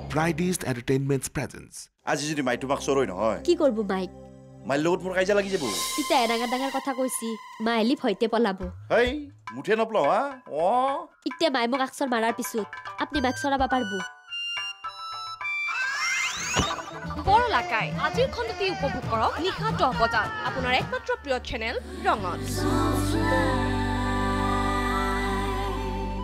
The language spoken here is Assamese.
Fridays Entertainment's presence. আজি যদি মাই তোমাক চৰই নহয় কি করব মাইক মাইৰ লগত মোৰ কাইজা লাগি যাব ইটা এৰাঙা ডাঙৰ কথা কৈছি মাইলি ভয়তে পলাব হেই মুঠে নপলাও হা অ ইটা মাই মোক আকসর মারার পিছত আপনি মাইক চৰাবা পারবো বৰলাকাই আজিৰ খণ্ডটি উপভোগ কৰক নিশা 10 বজাত আপোনাৰ একমাত্ৰ প্ৰিয় চেনেল ৰঙত